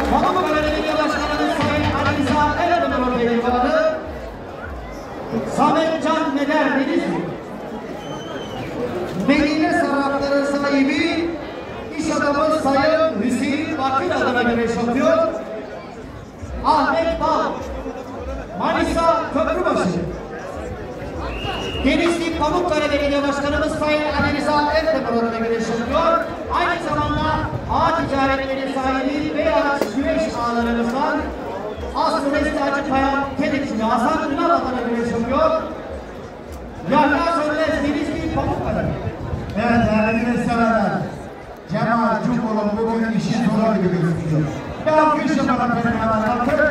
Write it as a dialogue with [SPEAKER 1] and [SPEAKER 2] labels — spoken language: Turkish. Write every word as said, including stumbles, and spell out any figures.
[SPEAKER 1] Pamukkale Belediye Başkanımız Sayın Ali Rıza Eredoğlu Bey'in adı Samet Can Meder Denizli. Medine Sarrafları sahibi iş adamı Sayın Hüseyin Bakır adına güreş yapıyor. Ahmet Bal, Manisa Köprübaşı. Denizli Pamukkale Belediye Başkanımız Sayın Ali Rıza Eredoğlu adına güreş yapıyor. Aynı zamanda ağ ticaretleri sahibi Beyaz Güreş ağlarımızdan Aslı Nesli Acıkaya Kedekçili Hasan Ünal adına güreş yapıyor. Yahya Sönmez Denizli Pamukkale.
[SPEAKER 2] Evet değerli güreşseverler, Cemal Cumhur'un bugün işi zor gibi gözüküyor. Bir alkış yapalım.